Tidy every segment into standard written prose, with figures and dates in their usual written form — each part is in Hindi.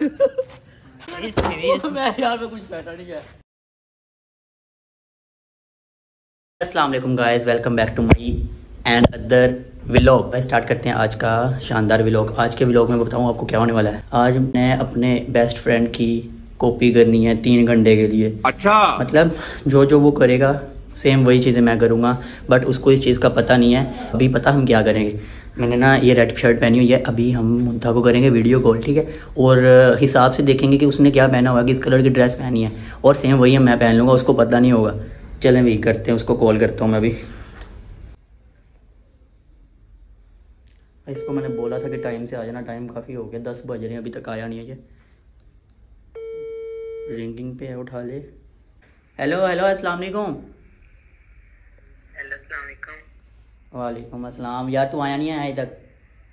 मैं यार में कुछ बैठा नहीं है। अस्सलाम वालेकुम guys, welcome back to my another vlog. Start करते हैं आज का शानदार व्लॉग। आज के व्लॉग में बताऊँ आपको क्या होने वाला है। आज मैं अपने बेस्ट फ्रेंड की कॉपी करनी है 3 घंटे के लिए। अच्छा, मतलब जो जो वो करेगा सेम वही चीज़ें मैं करूँगा, बट उसको इस चीज़ का पता नहीं है। अभी पता हम क्या करेंगे। मैंने ना ये रेड शर्ट पहनी हुई है। अभी हम मुंता को करेंगे वीडियो कॉल, ठीक है, और हिसाब से देखेंगे कि उसने क्या पहना हुआ, किस कलर की ड्रेस पहनी है, और सेम वही मैं पहन लूँगा, उसको पता नहीं होगा। चलें वही करते हैं, उसको कॉल करता हूँ मैं अभी। इसको मैंने बोला था कि टाइम से आ जाना, टाइम काफ़ी हो गया, 10 बज रहे हैं, अभी तक आया नहीं है। ये रिंगिंग पे है, उठा ले। हेलो हेलो, अस्सलाम वालेकुम। हेलो, अस्सलाम वालेकुम। वालेकुम अस्सलाम। यार तू आया नहीं है अभी तक?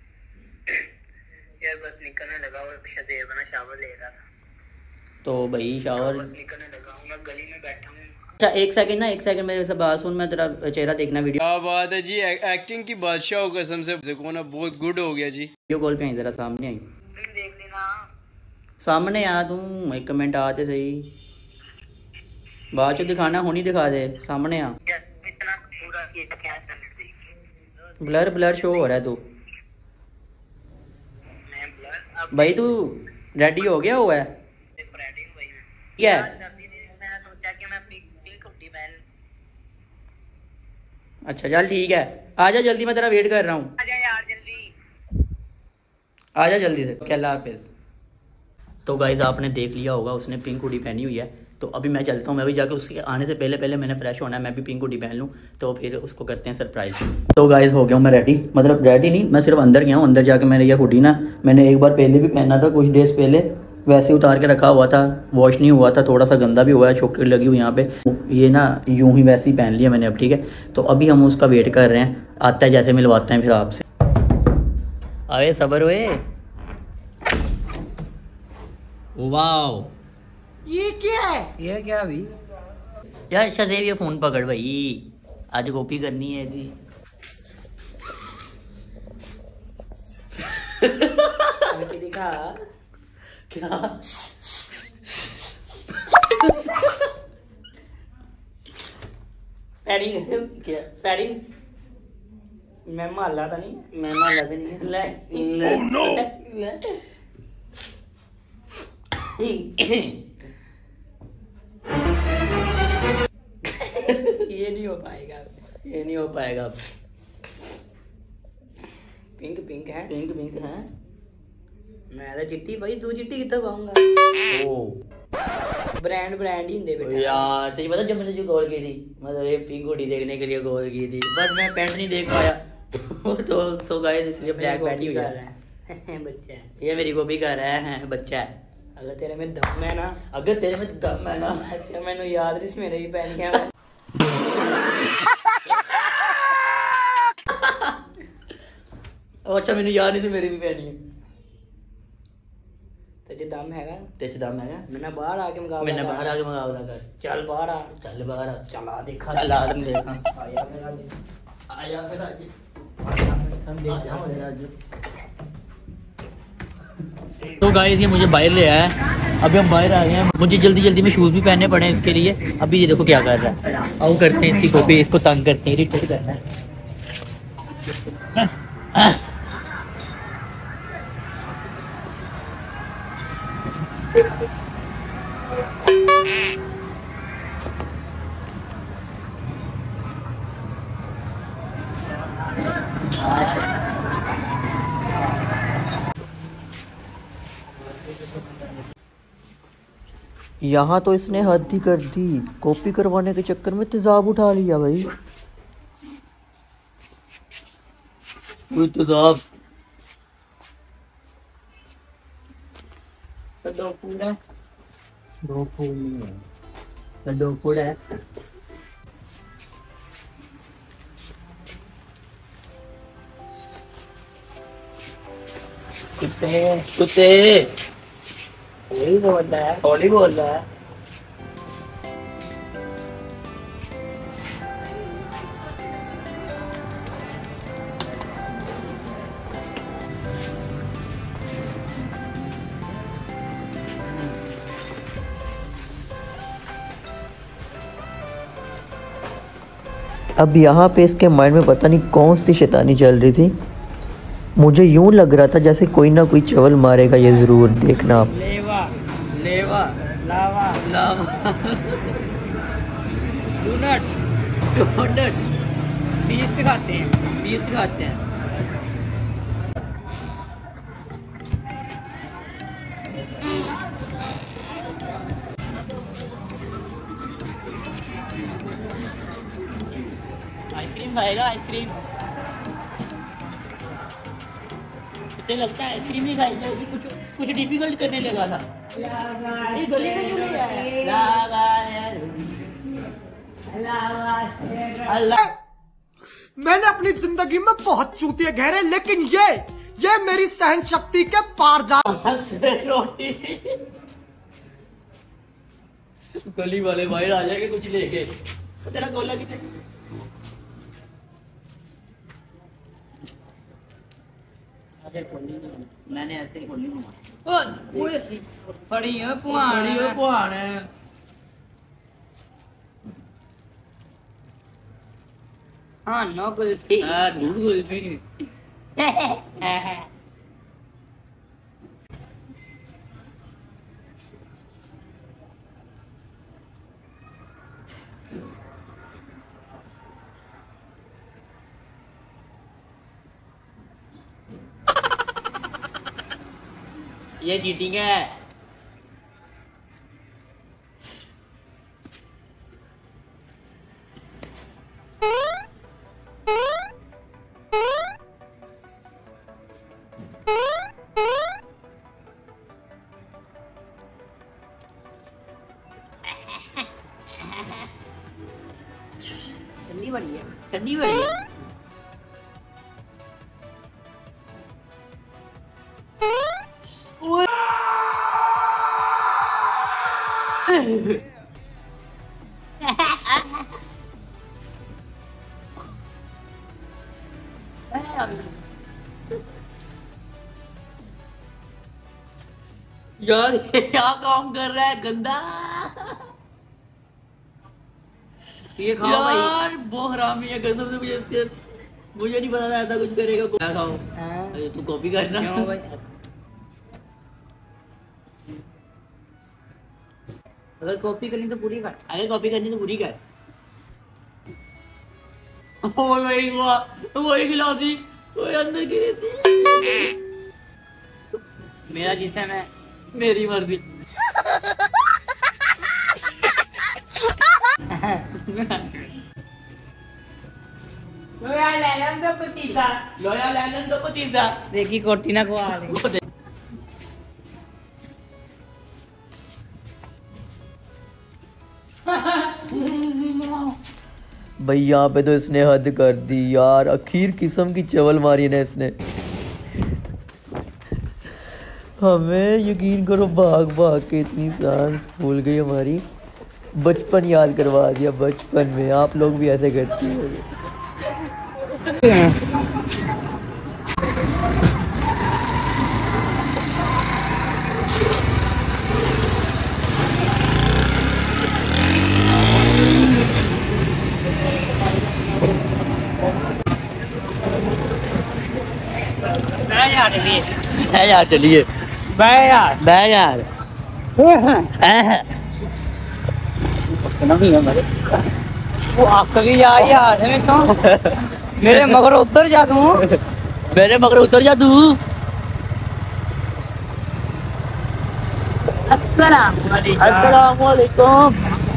यार बस निकलने लगा, वो शज़ेब ना शावर ले रहा था। तो भाई शावर बस निकलने लगा हूँ, मैं गली में बैठा हूँ। अच्छा एक सेकंड ना, एक सेकंड मेरे से बात सुन, मैं तेरा चेहरा देखना वीडियो क्या बात है जी, एक्टिंग की बादशाह हो कसम से कोना बहुत गुड हो गया जी। वीडियो कॉल पे आई, जरा सामने आई, तुम देख लेना। सामने आ तुम, एक कमेंट आते सही, बाद चो दिखाना, हुनी दिखा दे, सामने आ। यार इतना पूरा किया क्या करने देगी। ब्लर ब्लर शो हो रहा है तू। मैं ब्लर अब भाई तू रेडी हो गया हुआ है? रेडी हूँ भाई मैं। क्या यार है? सर्दी में मैंने सोचा कि मैं पिंक हुडी पहन। अच्छा चल ठीक है, आजा जल्दी, मैं तेरा वेट कर रहा हूँ। आजा यार जल्दी। आजा जल्दी से। ओके, अल्लाह हाफिज़। तो गाइज़ आपने देख लिया होगा, उसने पिंक हुडी पहनी हुई है। तो अभी मैं चलता हूँ, मैं भी जाके उसके आने से पहले पहले मैंने फ्रेश होना है, मैं भी पिंक हुडी पहन लूँ, तो फिर उसको करते हैं सरप्राइज़। तो गाइज़ हो गया हूँ मैं रेडी, मतलब रेडी नहीं, मैं सिर्फ अंदर गया हूँ। अंदर जाके मैंने ये हुडी ना, मैंने एक बार पहले भी पहना था कुछ डेज़ पहले, वैसे उतार के रखा हुआ था, वॉश नहीं हुआ था, थोड़ा सा गंदा भी हुआ है, चॉकलेट लगी हुई यहाँ पे। ये ना यूँ ही वैसे ही पहन लिया मैंने अब, ठीक है। तो अभी हम उसका वेट कर रहे हैं, आता है जैसे मिलवाते हैं फिर आपसे। अरे सबर हुए। वाओ, ये क्या है? ये क्या अभी? यार शज़ेब ये फ़ोन पकड़ भाई, आज कॉपी करनी है जी। दिखा क्या? पैडिंग क्या? पैडिंग मैं माला था नहीं। मैं माला से नहीं ले Oh, no. ये नहीं हो पाएगा। ये नहीं हो पाएगा अब। पिंक पिंक है। पिंक पिंक है। मैं तो चिट्टी भाई, तू चिट्टी कितना पाऊंगा। ओ ब्रांड ब्रांड ही होंदे बेटा। यार तुझे पता जब मैंने जो कॉल की थी, मतलब ये पिंक हुडी देखने के लिए कॉल की थी, बट मैं पैंट नहीं देख पाया। तो गाइस इसलिए ब्लैक पैंट ही हुई है। बच्चा है। ये मेरी कॉपी कर रहा है, बच्चा है। अगर तेरे में दम है ना। अगर तेरे में दम है ना। अच्छा मैंने याद नहीं सी, मेरे ही पहनी है। अच्छा मैंने याद नहीं थी मेरी भी पहनी है। तुझे दम हैगा? तेरे दम है? मैंने बाहर आके मुकाबला मैंने कर। बाहर आके मुकाबला कर। चल बाहर आ। चल बाहर आ। चला देखा। चल आ तुम देखा। आया मेरा दिन। आया फिर आज। हम देख जा। तो गाइस ये मुझे बाहर ले आया है, अभी हम बाहर आ गए हैं। मुझे जल्दी जल्दी में शूज़ भी पहनने पड़े हैं इसके लिए। अभी ये देखो क्या कर रहा है, आओ करते हैं इसकी कॉपी, इसको तंग करते हैं, इरिटेट करना है। यहाँ तो इसने हद ही कर दी, कॉपी करवाने के चक्कर में तेजाब उठा लिया भाई। तेजाब तो दो फूल है। दो फूल नहीं है, तो दो फूल है। कुत्ते कुत्ते यही बोल रहा है। होली बोल रहा है। अब यहाँ पे इसके माइंड में पता नहीं कौन सी शैतानी चल रही थी। मुझे यूं लग रहा था जैसे कोई ना कोई चवल मारेगा, ये ज़रूर देखना आप। लेवा लेवा, lava lava, doughnut doughnut, feast खाते हैं। फीस्ट खाते हैं। आइसक्रीम खाएगा, आइसक्रीम। मुझे लगता है आइसक्रीम ही खाई जाएगी, कुछ डिफिकल्ट करने लगा था। ये गले में क्यों नहीं आया? लावा अल्लाह। मैंने अपनी जिंदगी में बहुत चूतिए घेरे, लेकिन ये मेरी सहन शक्ति के पार जा। रोटी गली वाले बाहर आ जाएंगे कुछ लेके। तेरा गोला कितने? मैंने ऐसे ही खोली बड़ी है पुआन है। हाँ नो कुल्फी दूध कुल्फी। ये चीटिंग है। ठंडी बड़ी है। ठंडी बड़ी है। यार ये क्या काम कर रहा है गंदा। ये खाओ यार बहुत हरामी है कसम से। मुझे नहीं पता था ऐसा कुछ करेगा। क्या खाओ? अरे तू कॉपी करना। क्यों भाई? अगर कॉपी करनी तो पूरी कर। अगर कॉपी करनी तो पूरी कर। वही वही गिलासी वही अंदर गिरी थी। मेरा जिसे मैं मेरी मर्जी। लोया लेलन दो पतीसा। लोया लेलन दो पतीसा। देखी कोर्टिना को आ रही। भाई यहाँ पे तो इसने हद कर दी यार। आखिर किस्म की चवल मारी ना इसने। हमें यकीन करो भाग भाग के इतनी सांस फूल गई हमारी। बचपन याद करवा दिया। बचपन में आप लोग भी ऐसे करते होंगे। है यार चलिए। बै यार वो आखिरी यार है तो मेरे मगर उतर जा तू। मेरे मगर उतर जा तू। अस्सलाम वालेकुम।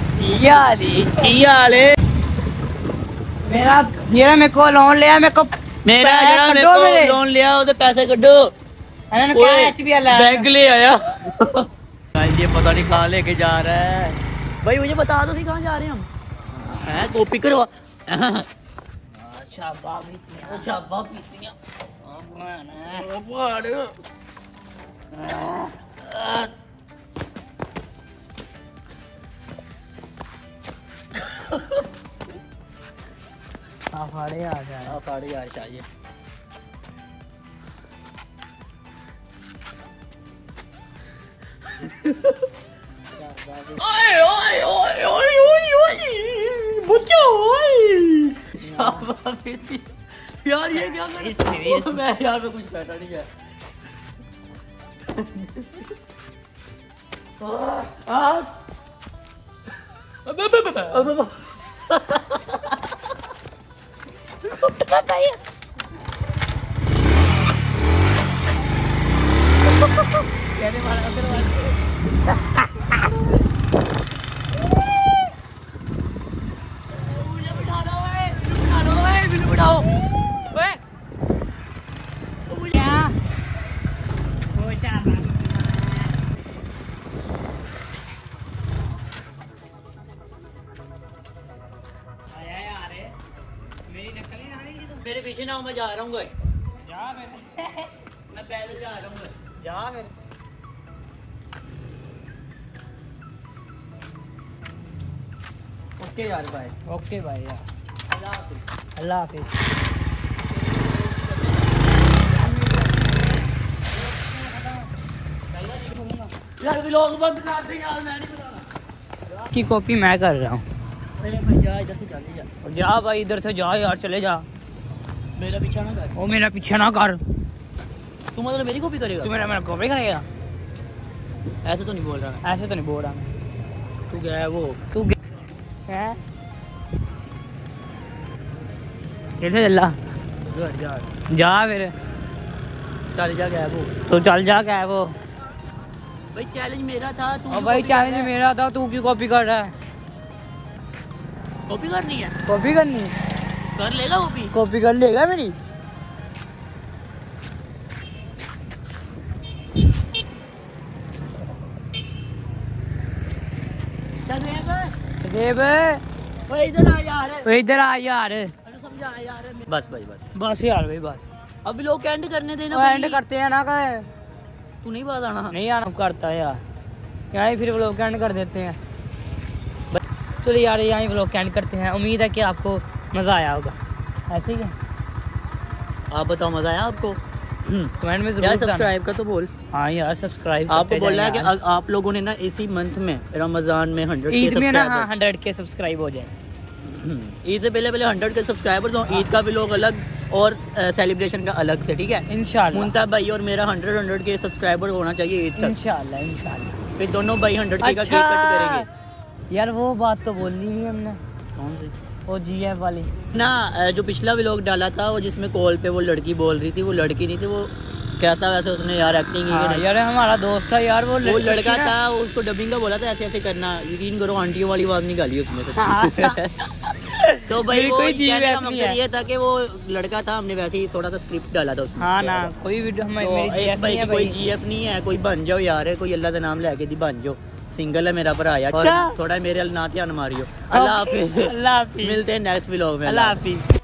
मेरा ये मेरे को लोन लिया मेरे को मेरा जरा मेरे को लोन लिया उसे पैसे कड्डो। क्या एचबीएल बैंक ले आया। ये पता नहीं कहाँ लेके जा रहा है। भाई मुझे बता दो कहाँ जा रहे हैं हम। है कॉपी करवा। फाड़े आ जाए। फाड़े यार चाहिए। यार ये क्या कर मैं यार मैं कुछ बैठा नहीं है। मेरे पीछे ना मैं जा रहा हूँ जा फिर मैं पैदल जा रहा हूँ जा फिर। ओके यार भाई ओके भाई यार, अल्लाह हाफिज़। अल्लाह हाफिज। यार व्लॉग बंद कर दे यार, मैं नहीं बनाना। की कॉपी मैं कर रहा हूँ। अरे भाई जा इधर से चल जा, जा भाई इधर से जा यार, चले जा। मेरा पीछा ना कर। ओ मेरा पीछे ना कर। तू मतलब मेरी कॉपी करेगा? तू मेरा कॉपी करेगा? ऐसे तो नहीं बोल रहा मैं। ऐसे तो नहीं बोल रहा मैं। तू गया है वो तू है कैसे चला? जा जा फिर, चल जा गया वो। तो चल जा क्या है वो। भाई चैलेंज मेरा था, तू और भाई चैलेंज मेरा था, तू क्यों कॉपी कर रहा है? कॉपी करनी है? कॉपी करनी? कर लेगा कॉपी। कॉपी कर लेगा मेरी? देव ओए इधर आ यार, ओए इधर आ यार। अरे समझा यार। बस भाई बस बस यार भाई बस। अब लोग एंड करने देना वो एंड भाई। करते हैं ना कहे तू नहीं बात आना। नहीं आना करता है यार, यहाँ फिर व्लॉग एंड कर देते हैं। चलो यार यहाँ व्लॉग एंड करते हैं। उम्मीद है कि आपको मज़ा आया होगा। ऐसे ही है, आप बताओ मजा आया आपको? कमेंट में यार जरूर बताना। सब्सक्राइब का तो बोल। हाँ यार सब्सक्राइब आपको बोल रहा है कि आप लोगों ने ना इसी मंथ में रमजान में 100 ईद में ना, हाँ सब्सक्राइबर 100 के सब्सक्राइब हो जाए। ईद से पहले 100 के सब्सक्राइबर तो ईद का भी लोग अलग और सेलिब्रेशन का अलग से, ठीक है? इंशाल्लाह मुंता भाई और मेरा 100 के सब्सक्राइबर होना चाहिए ईद तक। इंशाल्लाह इंशाल्लाह। फिर दोनों भाई 100 के का केक कट करेंगे। यार वो बात तो बोलनी नहीं हमने, कौन सी? वो जीएफ वाली ना जो पिछला व्लॉग डाला था वो जिसमें कॉल पे वो लड़की बोल रही थी, वो लड़की नहीं थी, वो कैसा वैसे उसने यार एक्टिंग की हाँ, नहीं। यार हमारा दोस्त था यार, वो लड़का था, उसको डबिंग का बोला था ऐसे ऐसे करना, यकीन करो आंटियों वाली आवाज निकाली उसने सच्ची। तो भाई वो कोई कहने का मकसद ये था कि वो लड़का था, हमने वैसे ही थोड़ा सा स्क्रिप्ट डाला था उसमें। हाँ ना, कोई वीडियो तो मेरी एक भाई की कोई जीएफ नहीं है, कोई बन जाओ यार, कोई अल्लाह का नाम लेके दी बन जाओ। सिंगल है मेरा भरा यार, अच्छा। थोड़ा मेरे ना ध्यान मारियो। अल्लाह हाफिज, अल्लाह हाफिज। मिलते हैं नेक्स्ट व्लॉग में। अल्लाह हाफिज।